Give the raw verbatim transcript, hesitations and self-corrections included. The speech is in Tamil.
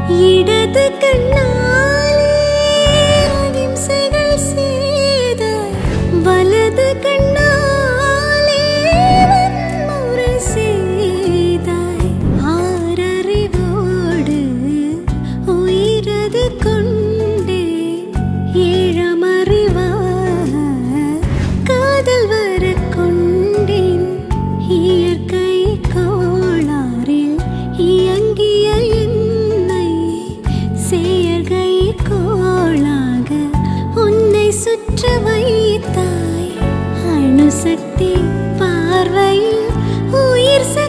இடது கண்ணாலே அகிம்சைகள் செய்தாய், வலது கண்ணாலே வன்முறை செய்தாய். ஆறறிவோடு உயிரது கொண்டே ஏழமறிவாக காதல் வர கொண்டேன். இயற்கை கோளாறில் இயங்கிய என்னை செயற்கை கோளாக உன்னை சுற்ற வைத்தாய். அணுசக்தி பார்வையில் உயிர்